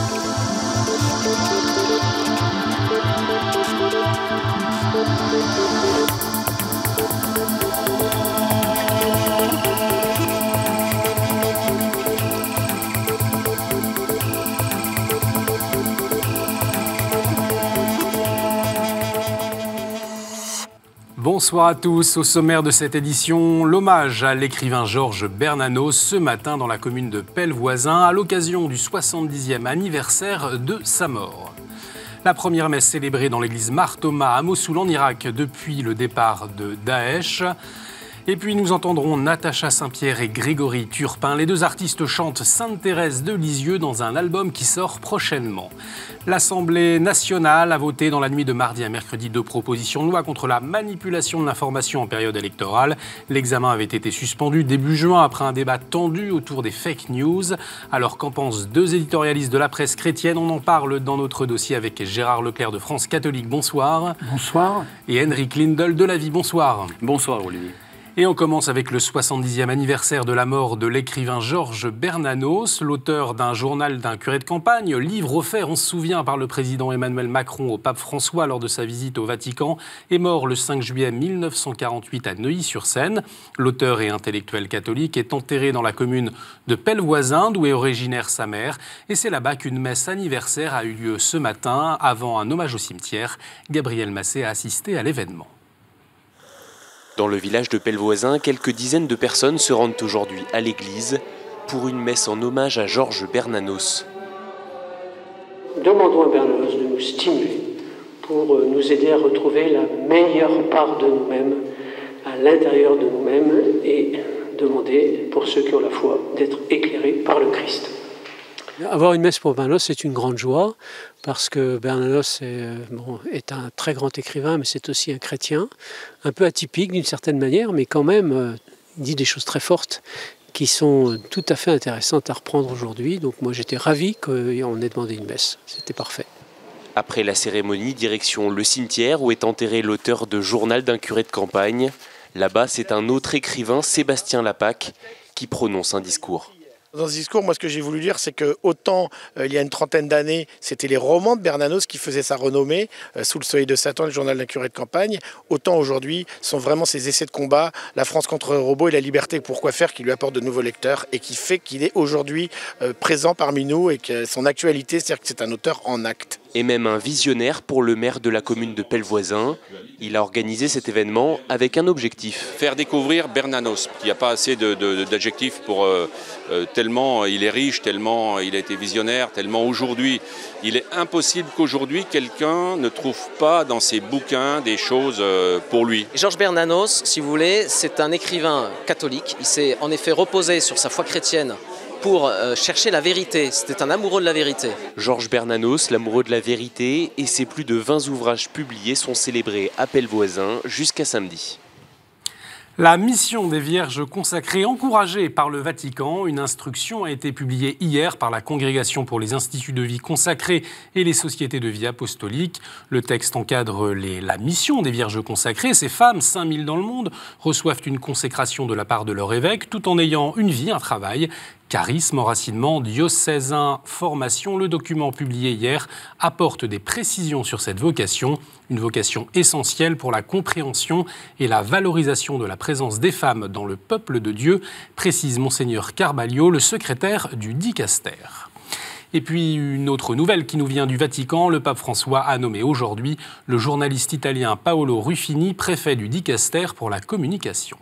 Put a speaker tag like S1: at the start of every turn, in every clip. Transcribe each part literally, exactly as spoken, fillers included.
S1: Bonsoir à tous. Au sommaire de cette édition, l'hommage à l'écrivain Georges Bernanos ce matin dans la commune de Pellevoisin à l'occasion du soixante-dixième anniversaire de sa mort. La première messe célébrée dans l'église Mar Thoma à Mossoul en Irak depuis le départ de Daesh. Et puis nous entendrons Natacha Saint-Pierre et Grégory Turpin. Les deux artistes chantent Sainte-Thérèse de Lisieux dans un album qui sort prochainement. L'Assemblée nationale a voté dans la nuit de mardi à mercredi deux propositions de loi contre la manipulation de l'information en période électorale. L'examen avait été suspendu début juin après un débat tendu autour des fake news. Alors qu'en pensent deux éditorialistes de la presse chrétienne? On en parle dans notre dossier avec Gérard Leclerc de France Catholique. Bonsoir.
S2: Bonsoir.
S1: Et Henrik Lindel de La Vie. Bonsoir.
S3: Bonsoir Olivier.
S1: Et on commence avec le soixante-dixième anniversaire de la mort de l'écrivain Georges Bernanos, l'auteur d'un journal d'un curé de campagne, livre offert, on se souvient, par le président Emmanuel Macron au pape François lors de sa visite au Vatican, est mort le cinq juillet mille neuf cent quarante-huit à Neuilly-sur-Seine. L'auteur et intellectuel catholique est enterré dans la commune de Pellevoisin, d'où est originaire sa mère. Et c'est là-bas qu'une messe anniversaire a eu lieu ce matin. Avant un hommage au cimetière, Gabriel Massé a assisté à l'événement.
S4: Dans le village de Pellevoisin, quelques dizaines de personnes se rendent aujourd'hui à l'église pour une messe en hommage à Georges Bernanos.
S5: Demandons à Bernanos de nous stimuler pour nous aider à retrouver la meilleure part de nous-mêmes à l'intérieur de nous-mêmes et demander, pour ceux qui ont la foi, d'être éclairés par le Christ.
S2: Avoir une messe pour Bernanos, c'est une grande joie, parce que Bernanos est, bon, est un très grand écrivain, mais c'est aussi un chrétien, un peu atypique d'une certaine manière, mais quand même, euh, il dit des choses très fortes qui sont tout à fait intéressantes à reprendre aujourd'hui. Donc moi, j'étais ravi qu'on ait demandé une messe. C'était parfait.
S4: Après la cérémonie, direction le cimetière où est enterré l'auteur de Journal d'un curé de campagne. Là-bas, c'est un autre écrivain, Sébastien Lapaque, qui prononce un discours.
S6: Dans ce discours, moi, ce que j'ai voulu dire, c'est que autant euh, il y a une trentaine d'années, c'était les romans de Bernanos qui faisaient sa renommée, euh, Sous le soleil de Satan, le journal d'un curé de campagne, autant aujourd'hui sont vraiment ses essais de combat, La France contre le robot et la liberté pourquoi faire, qui lui apporte de nouveaux lecteurs et qui fait qu'il est aujourd'hui euh, présent parmi nous et que son actualité, c'est-à-dire que c'est un auteur en acte.
S4: Et même un visionnaire pour le maire de la commune de Pellevoisin. Il a organisé cet événement avec un objectif.
S7: Faire découvrir Bernanos. Il n'y a pas assez de, de, d'adjectifs pour euh, euh, tellement il est riche, tellement il a été visionnaire, tellement aujourd'hui, il est impossible qu'aujourd'hui quelqu'un ne trouve pas dans ses bouquins des choses euh, pour lui.
S8: Georges Bernanos, si vous voulez, c'est un écrivain catholique. Il s'est en effet reposé sur sa foi chrétienne pour euh, chercher la vérité. C'était un amoureux de la vérité.
S4: Georges Bernanos, l'amoureux de la vérité, et ses plus de vingt ouvrages publiés sont célébrés à Pellevoisin jusqu'à samedi.
S1: La mission des Vierges consacrées, encouragée par le Vatican, une instruction a été publiée hier par la Congrégation pour les instituts de vie consacrés et les sociétés de vie apostoliques. Le texte encadre les, la mission des Vierges consacrées. Ces femmes, cinq mille dans le monde, reçoivent une consécration de la part de leur évêque, tout en ayant une vie, un travail. Charisme, enracinement, diocésain, formation. Le document publié hier apporte des précisions sur cette vocation, une vocation essentielle pour la compréhension et la valorisation de la présence des femmes dans le peuple de Dieu, précise Monseigneur Carballo, le secrétaire du dicaster. Et puis une autre nouvelle qui nous vient du Vatican, le pape François a nommé aujourd'hui le journaliste italien Paolo Ruffini, préfet du dicaster pour la communication.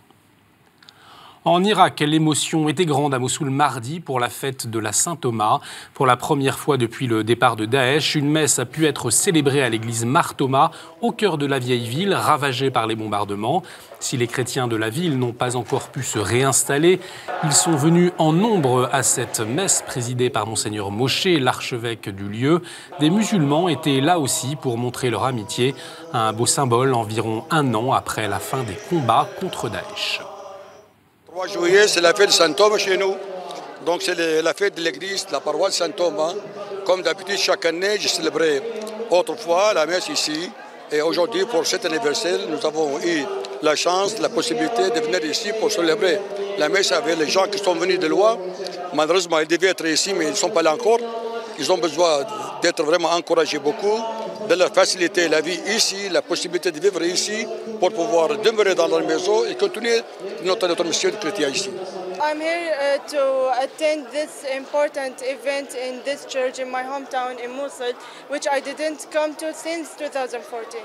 S1: En Irak, l'émotion était grande à Mossoul mardi pour la fête de la Saint-Thomas. Pour la première fois depuis le départ de Daesh, une messe a pu être célébrée à l'église Mar Thoma, au cœur de la vieille ville, ravagée par les bombardements. Si les chrétiens de la ville n'ont pas encore pu se réinstaller, ils sont venus en nombre à cette messe présidée par Monseigneur Moshe, l'archevêque du lieu. Des musulmans étaient là aussi pour montrer leur amitié, un beau symbole environ un an après la fin des combats contre Daesh.
S9: Le trois juillet, c'est la fête de Saint-Thomas chez nous. Donc c'est la fête de l'église, de la paroisse Saint-Thomas. Comme d'habitude, chaque année, j'ai célébré autrefois la messe ici. Et aujourd'hui, pour cet anniversaire, nous avons eu la chance, la possibilité de venir ici pour célébrer la messe avec les gens qui sont venus de loin. Malheureusement, ils devaient être ici, mais ils ne sont pas là encore. ils ont besoin d'être vraiment encouragés beaucoup, de leur faciliter la vie ici, la possibilité de vivre ici, pour pouvoir demeurer dans leur maison et continuer notre, notre mission de chrétien ici.
S3: I'm here uh, to attend this important event in this church in my hometown in Mosul, which I didn't come to since two thousand fourteen.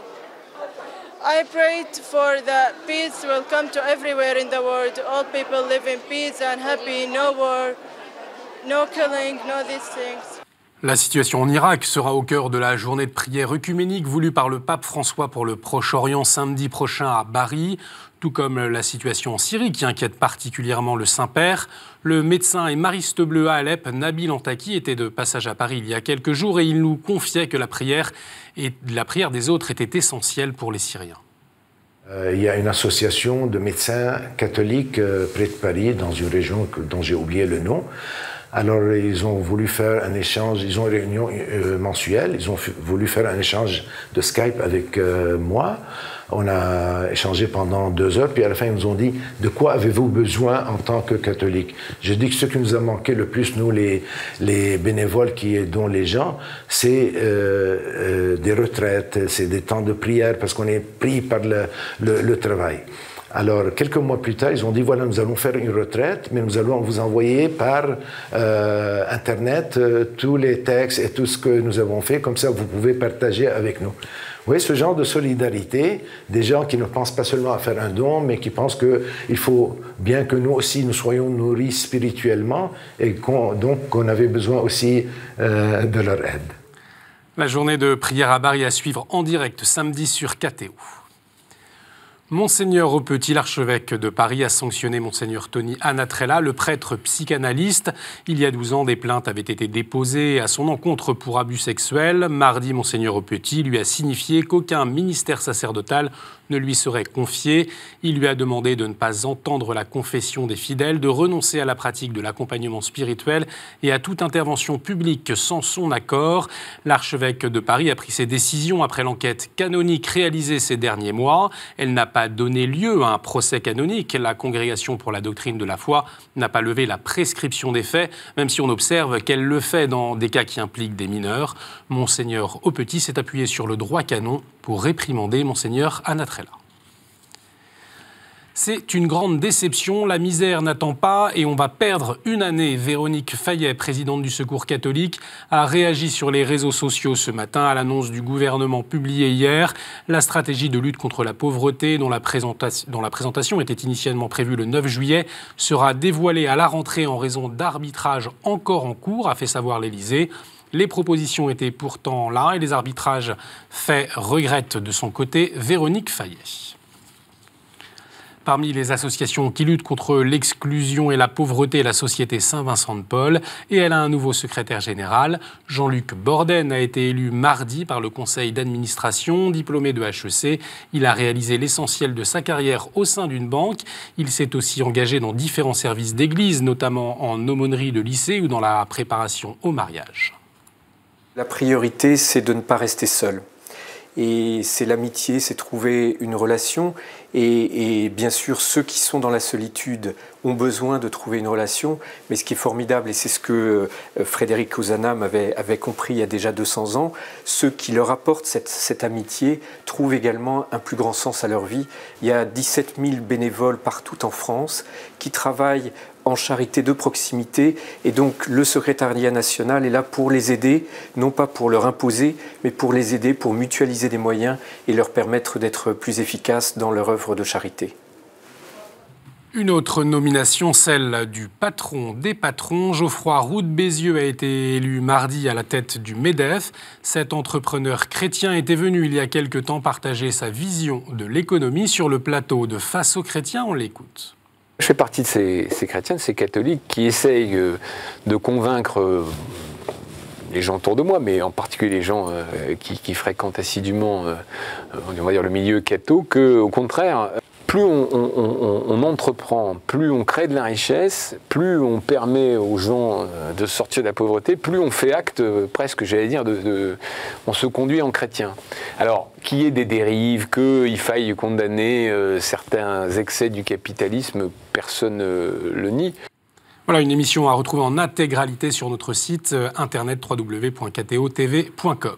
S3: I prayed for the peace will come to everywhere in the world. All people live in peace and happy, no war, no killing, no these things.
S1: La situation en Irak sera au cœur de la journée de prière œcuménique voulue par le pape François pour le Proche-Orient samedi prochain à Bari, tout comme la situation en Syrie qui inquiète particulièrement le Saint-Père. Le médecin et mariste bleu à Alep, Nabil Antaki, était de passage à Paris il y a quelques jours et il nous confiait que la prière, et la prière des autres était essentielle pour les Syriens.
S10: Euh, il y a une association de médecins catholiques euh, près de Paris, dans une région que, dont j'ai oublié le nom. Alors, ils ont voulu faire un échange, ils ont une réunion euh, mensuelle, ils ont voulu faire un échange de Skype avec euh, moi. On a échangé pendant deux heures, puis à la fin, ils nous ont dit « De quoi avez-vous besoin en tant que catholique ?» Je dis que ce qui nous a manqué le plus, nous, les, les bénévoles qui aidons les gens, c'est euh, euh, des retraites, c'est des temps de prière, parce qu'on est pris par le, le, le travail. Alors, quelques mois plus tard, ils ont dit, voilà, nous allons faire une retraite, mais nous allons vous envoyer par euh, Internet euh, tous les textes et tout ce que nous avons fait, comme ça vous pouvez partager avec nous. Vous voyez, ce genre de solidarité, des gens qui ne pensent pas seulement à faire un don, mais qui pensent qu'il faut bien que nous aussi, nous soyons nourris spirituellement, et qu'on, donc qu'on avait besoin aussi euh, de leur aide.
S1: La journée de prière à Bari à suivre en direct samedi sur K T O. Monseigneur Aupetit, l'archevêque de Paris, a sanctionné Monseigneur Tony Anatrella, le prêtre psychanalyste. Il y a douze ans, des plaintes avaient été déposées à son encontre pour abus sexuels. Mardi, Monseigneur Aupetit lui a signifié qu'aucun ministère sacerdotal ne lui serait confié. Il lui a demandé de ne pas entendre la confession des fidèles, de renoncer à la pratique de l'accompagnement spirituel et à toute intervention publique sans son accord. L'archevêque de Paris a pris ses décisions après l'enquête canonique réalisée ces derniers mois. Elle n'a pas donné lieu à un procès canonique. La Congrégation pour la doctrine de la foi n'a pas levé la prescription des faits, même si on observe qu'elle le fait dans des cas qui impliquent des mineurs. Monseigneur Aupetit s'est appuyé sur le droit canon pour réprimander Monseigneur Anatrella. C'est une grande déception, la misère n'attend pas et on va perdre une année. Véronique Fayet, présidente du Secours catholique, a réagi sur les réseaux sociaux ce matin à l'annonce du gouvernement publiée hier. La stratégie de lutte contre la pauvreté, dont la, présentation, dont la présentation était initialement prévue le neuf juillet, sera dévoilée à la rentrée en raison d'arbitrages encore en cours, a fait savoir l'Élysée. Les propositions étaient pourtant là et les arbitrages faits regrettent de son côté Véronique Fayet. Parmi les associations qui luttent contre l'exclusion et la pauvreté, la Société Saint-Vincent de Paul, et elle a un nouveau secrétaire général. Jean-Luc Borden a été élu mardi par le conseil d'administration, diplômé de H E C. Il a réalisé l'essentiel de sa carrière au sein d'une banque. Il s'est aussi engagé dans différents services d'église, notamment en aumônerie de lycée ou dans la préparation au mariage.
S11: La priorité, c'est de ne pas rester seul. Et c'est l'amitié, c'est trouver une relation. Et, et bien sûr, ceux qui sont dans la solitude ont besoin de trouver une relation. Mais ce qui est formidable, et c'est ce que Frédéric Ozanam avait, avait compris il y a déjà deux cents ans, ceux qui leur apportent cette, cette amitié trouvent également un plus grand sens à leur vie. Il y a dix-sept mille bénévoles partout en France qui travaillent en charité de proximité, et donc le secrétariat national est là pour les aider, non pas pour leur imposer, mais pour les aider, pour mutualiser des moyens et leur permettre d'être plus efficaces dans leur œuvre de charité.
S1: Une autre nomination, celle du patron des patrons. Geoffroy Roux de Bézieux a été élu mardi à la tête du MEDEF. Cet entrepreneur chrétien était venu il y a quelque temps partager sa vision de l'économie sur le plateau de Face aux chrétiens. On l'écoute.
S12: Je fais partie de ces, ces chrétiens, de ces catholiques qui essayent euh, de convaincre euh, les gens autour de moi, mais en particulier les gens euh, qui, qui fréquentent assidûment euh, on va dire le milieu catho, qu'au contraire, plus on, on, on, on entreprend, plus on crée de la richesse, plus on permet aux gens de sortir de la pauvreté, plus on fait acte, presque, j'allais dire, de, de, on se conduit en chrétien. Alors, qu'il y ait des dérives, qu'il faille condamner euh, certains excès du capitalisme, personne ne euh, le nie.
S1: Voilà, une émission à retrouver en intégralité sur notre site internet w w w point k t o t v point com.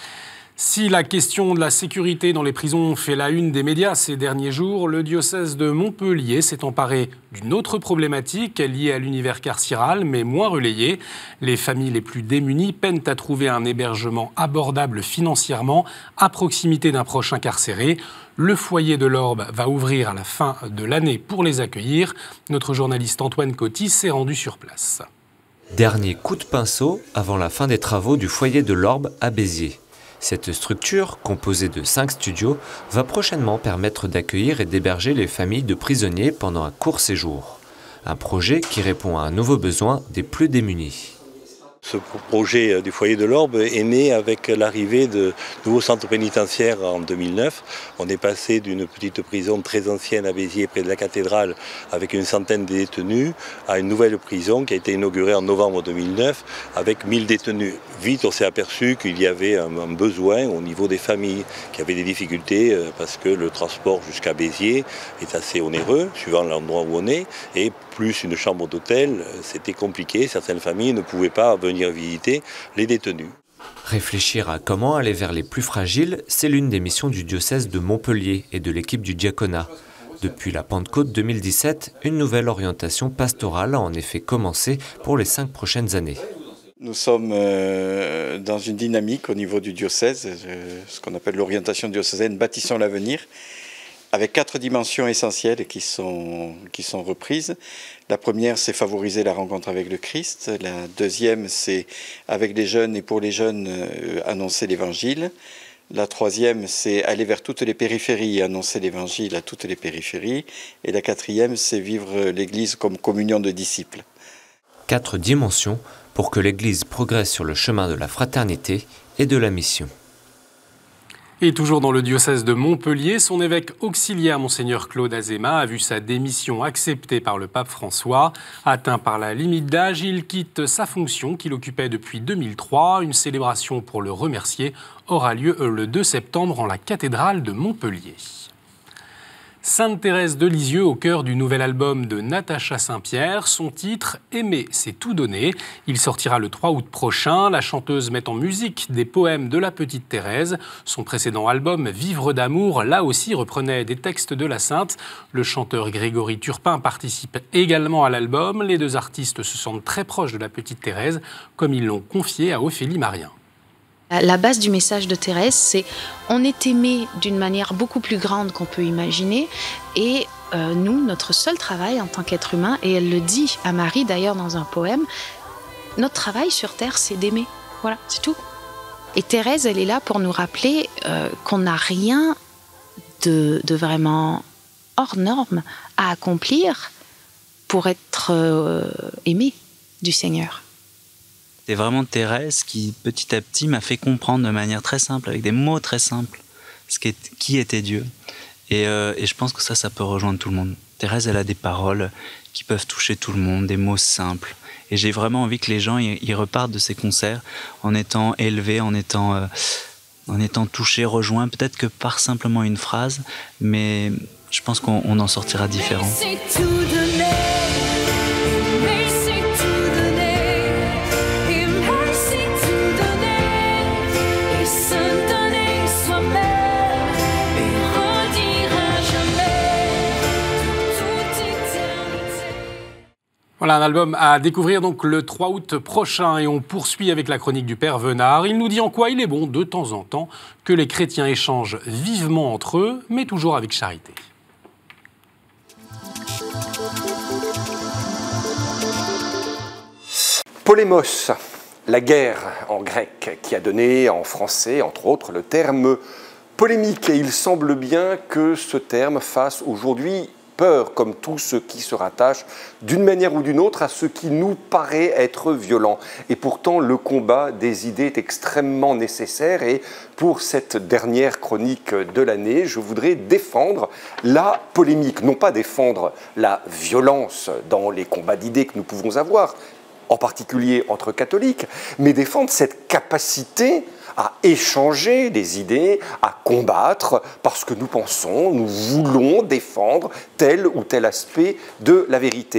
S1: Si la question de la sécurité dans les prisons fait la une des médias ces derniers jours, le diocèse de Montpellier s'est emparé d'une autre problématique liée à l'univers carcéral, mais moins relayée. Les familles les plus démunies peinent à trouver un hébergement abordable financièrement à proximité d'un proche incarcéré. Le foyer de l'Orbe va ouvrir à la fin de l'année pour les accueillir. Notre journaliste Antoine Coty s'est rendu sur place.
S13: Dernier coup de pinceau avant la fin des travaux du foyer de l'Orbe à Béziers. Cette structure, composée de cinq studios, va prochainement permettre d'accueillir et d'héberger les familles de prisonniers pendant un court séjour. Un projet qui répond à un nouveau besoin des plus démunis.
S14: Ce projet du foyer de l'Orbe est né avec l'arrivée de nouveaux centres pénitentiaires en deux mille neuf. On est passé d'une petite prison très ancienne à Béziers, près de la cathédrale, avec une centaine de détenus, à une nouvelle prison qui a été inaugurée en novembre deux mille neuf, avec mille détenus. Vite, on s'est aperçu qu'il y avait un, un besoin au niveau des familles, qui avaient des difficultés parce que le transport jusqu'à Béziers est assez onéreux, suivant l'endroit où on est, et plus une chambre d'hôtel, c'était compliqué. Certaines familles ne pouvaient pas venir visiter les détenus.
S13: Réfléchir à comment aller vers les plus fragiles, c'est l'une des missions du diocèse de Montpellier et de l'équipe du diaconat. Depuis la Pentecôte deux mille dix-sept, une nouvelle orientation pastorale a en effet commencé pour les cinq prochaines années.
S15: Nous sommes euh, dans une dynamique au niveau du diocèse, euh, ce qu'on appelle l'orientation diocésaine, bâtissons l'avenir, avec quatre dimensions essentielles qui sont, qui sont reprises. La première, c'est favoriser la rencontre avec le Christ. La deuxième, c'est avec les jeunes et pour les jeunes, euh, annoncer l'Évangile. La troisième, c'est aller vers toutes les périphéries et annoncer l'Évangile à toutes les périphéries. Et la quatrième, c'est vivre l'Église comme communion de disciples.
S13: Quatre dimensions pour que l'Église progresse sur le chemin de la fraternité et de la mission.
S1: Et toujours dans le diocèse de Montpellier, son évêque auxiliaire, Monseigneur Claude Azéma, a vu sa démission acceptée par le pape François. Atteint par la limite d'âge, il quitte sa fonction qu'il occupait depuis deux mille trois. Une célébration pour le remercier aura lieu le deux septembre en la cathédrale de Montpellier. Sainte Thérèse de Lisieux au cœur du nouvel album de Natacha Saint-Pierre. Son titre « Aimer, c'est tout donner ». Il sortira le trois août prochain. La chanteuse met en musique des poèmes de la petite Thérèse. Son précédent album « Vivre d'amour » là aussi reprenait des textes de la Sainte. Le chanteur Grégory Turpin participe également à l'album. Les deux artistes se sentent très proches de la petite Thérèse, comme ils l'ont confié à Ophélie Marien.
S16: La base du message de Thérèse, c'est on est aimé d'une manière beaucoup plus grande qu'on peut imaginer et euh, nous, notre seul travail en tant qu'être humain, et elle le dit à Marie d'ailleurs dans un poème, notre travail sur Terre, c'est d'aimer. Voilà, c'est tout. Et Thérèse, elle est là pour nous rappeler euh, qu'on n'a rien de, de vraiment hors norme à accomplir pour être euh, aimé du Seigneur.
S17: C'est vraiment Thérèse qui, petit à petit, m'a fait comprendre de manière très simple, avec des mots très simples, ce qu'est, qui était Dieu. Et, euh, et je pense que ça, ça peut rejoindre tout le monde. Thérèse, elle a des paroles qui peuvent toucher tout le monde, des mots simples. Et j'ai vraiment envie que les gens y, y repartent de ces concerts en étant élevés, en étant, euh, en étant touchés, rejoints, peut-être que par simplement une phrase, mais je pense qu'on on en sortira différent.
S1: Voilà un album à découvrir donc le trois août prochain et on poursuit avec la chronique du Père Venard. Il nous dit en quoi il est bon de temps en temps que les chrétiens échangent vivement entre eux, mais toujours avec charité.
S18: Polémos, la guerre en grec, qui a donné en français, entre autres, le terme polémique. Et il semble bien que ce terme fasse aujourd'hui peur, comme tout ce qui se rattache d'une manière ou d'une autre à ce qui nous paraît être violent. Et pourtant, le combat des idées est extrêmement nécessaire. Et pour cette dernière chronique de l'année, je voudrais défendre la polémique. Non pas défendre la violence dans les combats d'idées que nous pouvons avoir, en particulier entre catholiques, mais défendre cette capacité à échanger des idées, à combattre, parce que nous pensons, nous voulons défendre tel ou tel aspect de la vérité.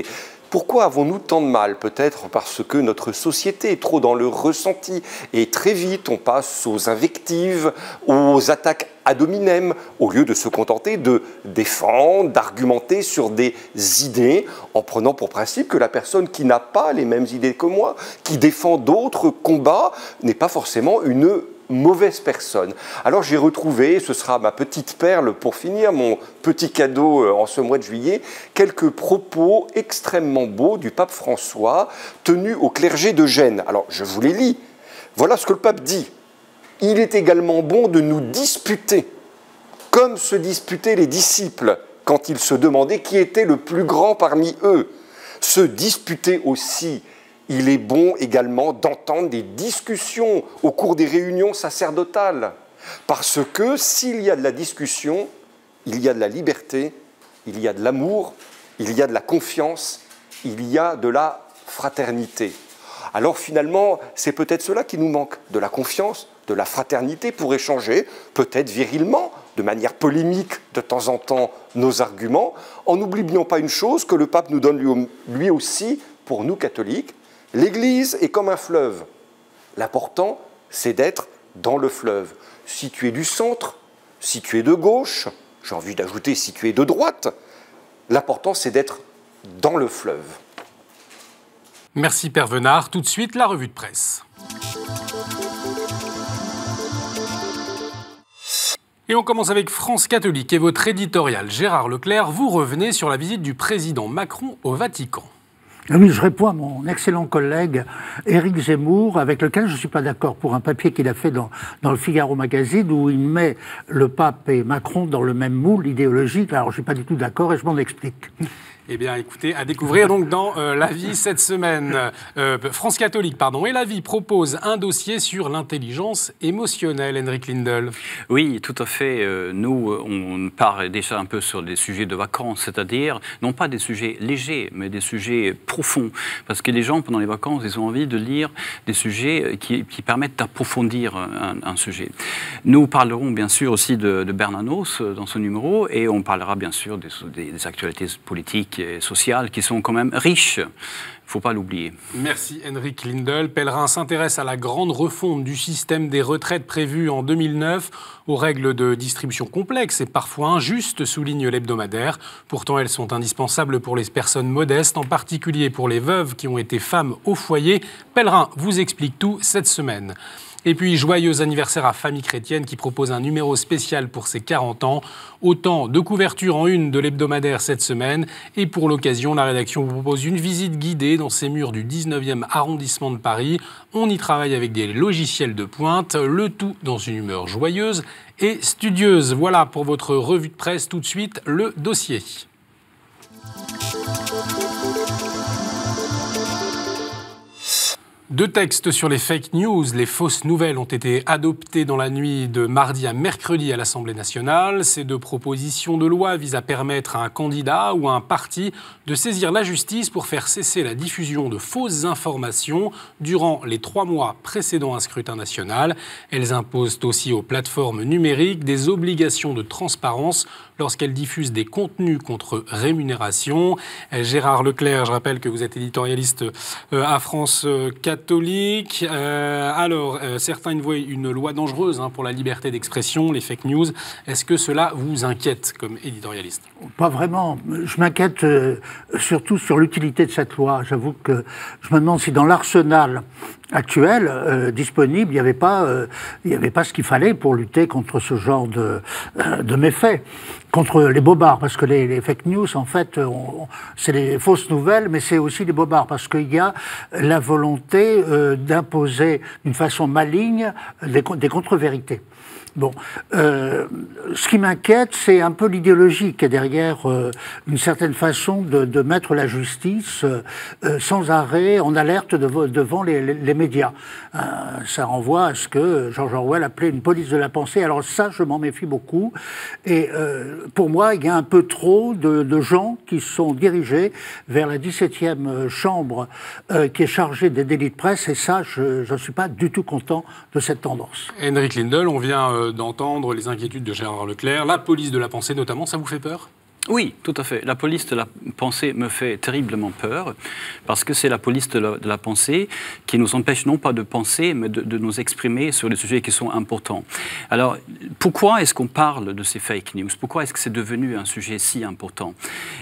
S18: Pourquoi avons-nous tant de mal? Peut-être parce que notre société est trop dans le ressenti et très vite on passe aux invectives, aux attaques ad hominem, au lieu de se contenter de défendre, d'argumenter sur des idées en prenant pour principe que la personne qui n'a pas les mêmes idées que moi, qui défend d'autres combats, n'est pas forcément une mauvaise personne. Alors j'ai retrouvé, ce sera ma petite perle pour finir, mon petit cadeau en ce mois de juillet, quelques propos extrêmement beaux du pape François tenus au clergé de Gênes. Alors je vous les lis. Voilà ce que le pape dit. Il est également bon de nous disputer, comme se disputaient les disciples quand ils se demandaient qui était le plus grand parmi eux. Se disputer aussi. Il est bon également d'entendre des discussions au cours des réunions sacerdotales, parce que s'il y a de la discussion, il y a de la liberté, il y a de l'amour, il y a de la confiance, il y a de la fraternité. Alors finalement, c'est peut-être cela qui nous manque, de la confiance, de la fraternité pour échanger, peut-être virilement, de manière polémique de temps en temps, nos arguments, en n'oubliant pas une chose que le pape nous donne lui aussi, pour nous catholiques. L'Église est comme un fleuve. L'important, c'est d'être dans le fleuve. Si tu es du centre, si tu es de gauche, j'ai envie d'ajouter si tu es de droite, l'important, c'est d'être dans le fleuve.
S1: Merci Père Venard. Tout de suite, la revue de presse. Et on commence avec France Catholique et votre éditorial. Gérard Leclerc, vous revenez sur la visite du président Macron au Vatican.
S19: Oui, je réponds à mon excellent collègue Éric Zemmour, avec lequel je ne suis pas d'accord pour un papier qu'il a fait dans, dans le Figaro Magazine, où il met le pape et Macron dans le même moule idéologique. Alors, je ne suis pas du tout d'accord et je m'en explique.
S1: Eh bien, écoutez, à découvrir donc dans euh, La Vie cette semaine. Euh, France Catholique, pardon. Et La Vie propose un dossier sur l'intelligence émotionnelle, Henrik Lindel.
S20: Oui, tout à fait. Euh, nous, on part déjà un peu sur des sujets de vacances, c'est-à-dire, non pas des sujets légers, mais des sujets profonds. Parce que les gens, pendant les vacances, ils ont envie de lire des sujets qui, qui permettent d'approfondir un, un sujet. Nous parlerons bien sûr aussi de, de Bernanos dans ce numéro, et on parlera bien sûr des, des, des actualités politiques et sociales qui sont quand même riches. Il ne faut pas l'oublier.
S1: Merci Henrik Lindel. Pellegrin s'intéresse à la grande refonte du système des retraites prévue en deux mille neuf, aux règles de distribution complexes et parfois injustes, souligne l'hebdomadaire. Pourtant, elles sont indispensables pour les personnes modestes, en particulier pour les veuves qui ont été femmes au foyer. Pellegrin vous explique tout cette semaine. Et puis, joyeux anniversaire à Famille Chrétienne qui propose un numéro spécial pour ses quarante ans. Autant de couvertures en une de l'hebdomadaire cette semaine. Et pour l'occasion, la rédaction vous propose une visite guidée dans ces murs du dix-neuvième arrondissement de Paris. On y travaille avec des logiciels de pointe, le tout dans une humeur joyeuse et studieuse. Voilà pour votre revue de presse. Tout de suite, le dossier. Deux textes sur les fake news, les fausses nouvelles, ont été adoptés dans la nuit de mardi à mercredi à l'Assemblée nationale. Ces deux propositions de loi visent à permettre à un candidat ou à un parti de saisir la justice pour faire cesser la diffusion de fausses informations durant les trois mois précédant un scrutin national. Elles imposent aussi aux plateformes numériques des obligations de transparence lorsqu'elles diffusent des contenus contre rémunération. Gérard Leclerc, je rappelle que vous êtes éditorialiste à France catholique. Euh, alors, euh, certains y voient une loi dangereuse hein, pour la liberté d'expression, les fake news. Est-ce que cela vous inquiète comme éditorialiste?
S19: Pas vraiment. Je m'inquiète euh, surtout sur l'utilité de cette loi. J'avoue que je me demande si dans l'arsenal actuel euh, disponible, il n'y avait pas, euh, il n'y avait pas ce qu'il fallait pour lutter contre ce genre de, euh, de méfaits, contre les bobards, parce que les, les fake news, en fait, on, c'est les fausses nouvelles, mais c'est aussi les bobards, parce qu'il y a la volonté euh, d'imposer d'une façon maligne des, des contre-vérités. Bon, euh, ce qui m'inquiète, c'est un peu l'idéologie qui est derrière euh, une certaine façon de, de mettre la justice euh, sans arrêt en alerte de, devant les, les, les médias. Euh, ça renvoie à ce que George Orwell appelait une police de la pensée. Alors ça, je m'en méfie beaucoup. Et euh, pour moi, il y a un peu trop de, de gens qui sont dirigés vers la dix-septième chambre euh, qui est chargée des délits de presse. Et ça, je ne suis pas du tout content de cette tendance.
S1: Henrik Lindel, on vient... Euh d'entendre les inquiétudes de Gérard Leclerc, la police de la pensée notamment, ça vous fait peur ?
S20: Oui, tout à fait. La police de la pensée me fait terriblement peur parce que c'est la police de la, de la pensée qui nous empêche non pas de penser, mais de, de nous exprimer sur des sujets qui sont importants. Alors, pourquoi est-ce qu'on parle de ces fake news? Pourquoi est-ce que c'est devenu un sujet si important?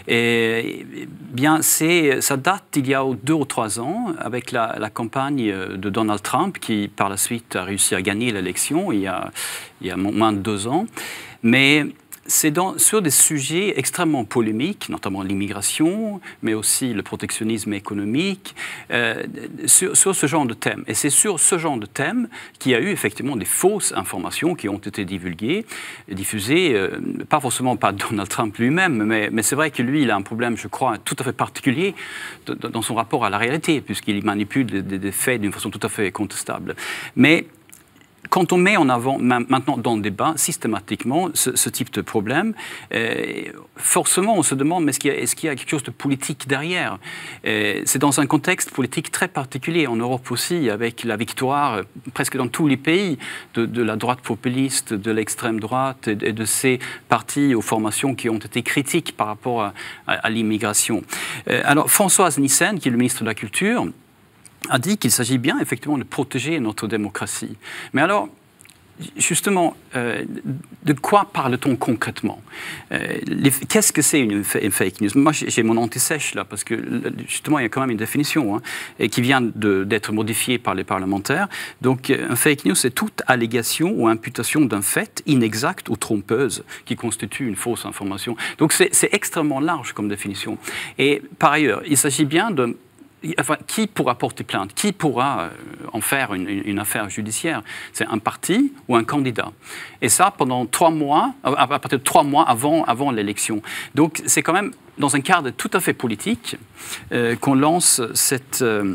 S20: Et, bien, c'est, ça date d'il y a deux ou trois ans avec la, la campagne de Donald Trump qui, par la suite, a réussi à gagner l'élection il y a, il y a moins de deux ans. Mais c'est dans, sur des sujets extrêmement polémiques, notamment l'immigration, mais aussi le protectionnisme économique, euh, sur, sur ce genre de thème. Et c'est sur ce genre de thème qu'il y a eu effectivement des fausses informations qui ont été divulguées, diffusées, euh, pas forcément par Donald Trump lui-même, mais, mais c'est vrai que lui, il a un problème, je crois, tout à fait particulier de, de, dans son rapport à la réalité, puisqu'il manipule des, des faits d'une façon tout à fait contestable. Mais quand on met en avant maintenant dans le débat systématiquement ce, ce type de problème, euh, forcément on se demande mais est-ce qu'il y a, est-ce qu'il y a quelque chose de politique derrière? euh, C'est dans un contexte politique très particulier, en Europe aussi, avec la victoire euh, presque dans tous les pays de, de la droite populiste, de l'extrême droite et de, et de ces partis aux formations qui ont été critiques par rapport à, à, à l'immigration. Euh, alors Françoise Nyssen, qui est le ministre de la Culture, a dit qu'il s'agit bien effectivement de protéger notre démocratie. Mais alors, justement, euh, de quoi parle-t-on concrètement? euh, les, Qu'est-ce que c'est une, une fake news? Moi, j'ai mon anti-sèche là, parce que justement, il y a quand même une définition hein, et qui vient d'être modifiée par les parlementaires. Donc, un fake news, c'est toute allégation ou imputation d'un fait inexact ou trompeuse qui constitue une fausse information. Donc, c'est extrêmement large comme définition. Et par ailleurs, il s'agit bien de... Enfin, qui pourra porter plainte? Qui pourra en faire une, une affaire judiciaire? C'est un parti ou un candidat. Et ça, pendant trois mois, à partir de trois mois avant, avant l'élection. Donc, c'est quand même dans un cadre tout à fait politique euh, qu'on lance cette, euh,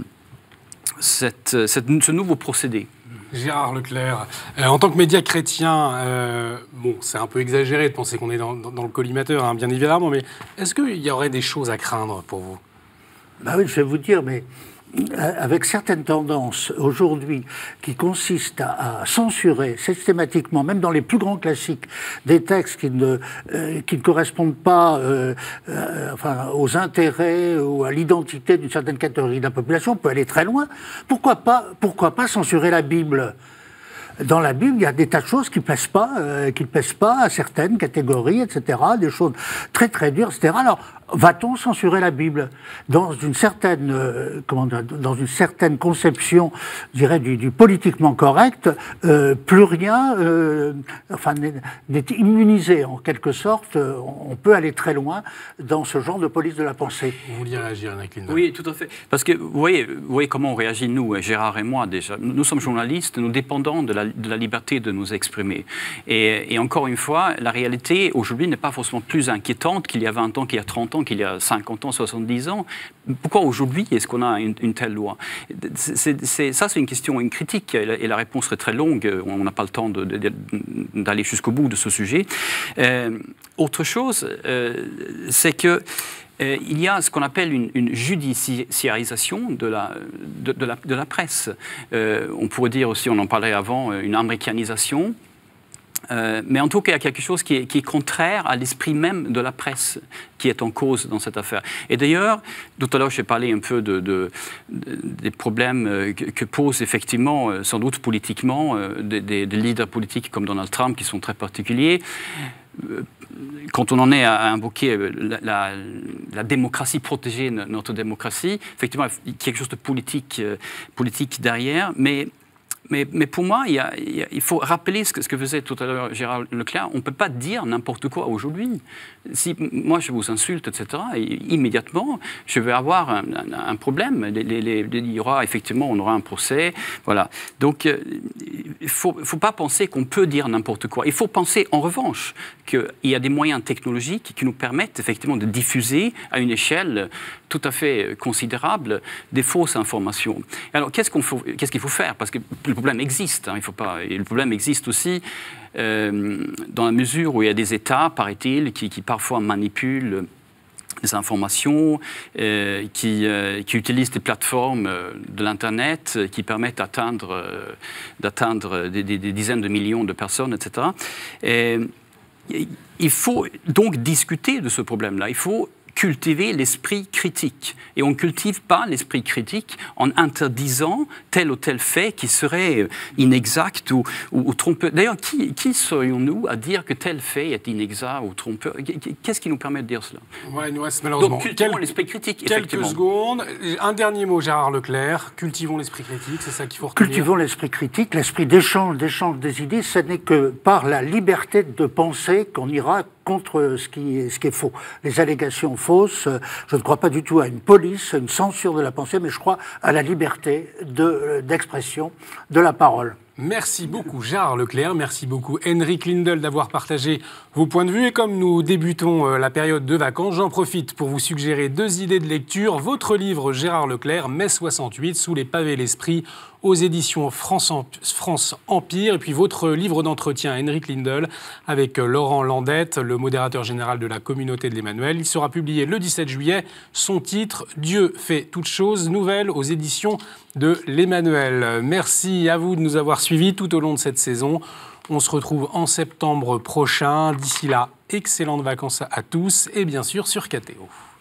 S20: cette, cette, ce nouveau procédé.
S1: Gérard Leclerc, euh, en tant que média chrétien, euh, bon, c'est un peu exagéré de penser qu'on est dans, dans le collimateur, hein, bien évidemment, mais est-ce qu'il y aurait des choses à craindre pour vous?
S19: Ben oui, je vais vous dire, mais avec certaines tendances aujourd'hui qui consistent à, à censurer systématiquement, même dans les plus grands classiques, des textes qui ne, euh, qui ne correspondent pas euh, euh, enfin, aux intérêts ou à l'identité d'une certaine catégorie de la population, on peut aller très loin. Pourquoi pas, pourquoi pas censurer la Bible ? Dans la Bible, il y a des tas de choses qui ne plaisent pas, euh, qui ne plaisent pas à certaines catégories, et cetera, des choses très très dures, et cetera. Alors, va-t-on censurer la Bible dans une certaine, euh, comment dire, dans une certaine conception, je dirais, du, du politiquement correct, euh, plus rien, euh, enfin, n'est immunisé en quelque sorte. Euh, on peut aller très loin dans ce genre de police de la pensée.
S1: Vous vouliez réagir, Anna Klindel?
S20: Oui, tout à fait. Parce que vous voyez, vous voyez comment on réagit nous, Gérard et moi déjà. Nous, nous sommes journalistes, nous dépendons de la de la liberté de nous exprimer. Et, et encore une fois, la réalité aujourd'hui n'est pas forcément plus inquiétante qu'il y a vingt ans, qu'il y a trente ans, qu'il y a cinquante ans, soixante-dix ans. Pourquoi aujourd'hui est-ce qu'on a une, une telle loi? c'est, c'est, Ça, c'est une question, une critique, et la, et la réponse serait très longue. On n'a pas le temps de, de, de, d'aller jusqu'au bout de ce sujet. Euh, autre chose, euh, c'est que Euh, il y a ce qu'on appelle une, une judiciarisation de la, de, de la, de la presse. Euh, on pourrait dire aussi, on en parlait avant, une américanisation. Euh, mais en tout cas, il y a quelque chose qui est, qui est contraire à l'esprit même de la presse qui est en cause dans cette affaire. Et d'ailleurs, tout à l'heure, j'ai parlé un peu de, de, de, des problèmes que, que posent effectivement, sans doute politiquement, des, des, des leaders politiques comme Donald Trump qui sont très particuliers. Quand on en est à invoquer la, la, la démocratie, protéger notre démocratie, effectivement, il y a quelque chose de politique, politique derrière, mais Mais, mais pour moi, il, y a, il, y a, il faut rappeler ce que, ce que faisait tout à l'heure Gérard Leclerc. On ne peut pas dire n'importe quoi aujourd'hui. Si moi, je vous insulte, et cetera, et immédiatement, je vais avoir un, un, un problème. Les, les, les, il y aura, effectivement, on aura un procès. Voilà. Donc, euh, il ne faut, faut pas penser qu'on peut dire n'importe quoi. Il faut penser, en revanche, qu'il y a des moyens technologiques qui nous permettent, effectivement, de diffuser à une échelle tout à fait considérable des fausses informations. Alors, qu'est-ce qu'on faut, qu'est-ce qu'il faut faire? Parce que le problème existe, hein, il faut pas, et le problème existe aussi euh, dans la mesure où il y a des États, paraît-il, qui, qui parfois manipulent des informations, euh, qui, euh, qui utilisent des plateformes euh, de l'Internet euh, qui permettent d'atteindre euh, d'atteindre des, des, des dizaines de millions de personnes, et cetera. Et, il faut donc discuter de ce problème-là. Il faut cultiver l'esprit critique. Et on ne cultive pas l'esprit critique en interdisant tel ou tel fait qui serait inexact ou, ou, ou trompeur. D'ailleurs, qui, qui serions-nous à dire que tel fait est inexact ou trompeur? Qu'est-ce qui nous permet de dire cela?
S1: Ouais, il nous reste malheureusement
S20: Donc, cultivons
S1: Quel...
S20: l'esprit critique,
S1: quelques
S20: effectivement.
S1: secondes. Un dernier mot, Gérard Leclerc. Cultivons l'esprit critique, c'est ça qu'il faut retenir.
S19: Cultivons l'esprit critique, l'esprit d'échange, d'échange des idées. Ce n'est que par la liberté de penser qu'on ira contre ce qui est, ce qui est faux. Les allégations fausses, je ne crois pas du tout à une police, à une censure de la pensée, mais je crois à la liberté de, d'expression de la parole.
S1: Merci beaucoup Gérard Leclerc, merci beaucoup Henrik Lindell d'avoir partagé vos points de vue. Et comme nous débutons la période de vacances, j'en profite pour vous suggérer deux idées de lecture. Votre livre Gérard Leclerc, mai soixante-huit, Sous les pavés l'esprit, aux éditions France, France Empire. Et puis votre livre d'entretien, Henrik Lindell, avec Laurent Landette, le modérateur général de la communauté de l'Emmanuel. Il sera publié le dix-sept juillet. Son titre, Dieu fait toutes choses, nouvelle aux éditions de l'Emmanuel. Merci à vous de nous avoir suivis tout au long de cette saison. On se retrouve en septembre prochain. D'ici là, excellentes vacances à tous et bien sûr sur K T O.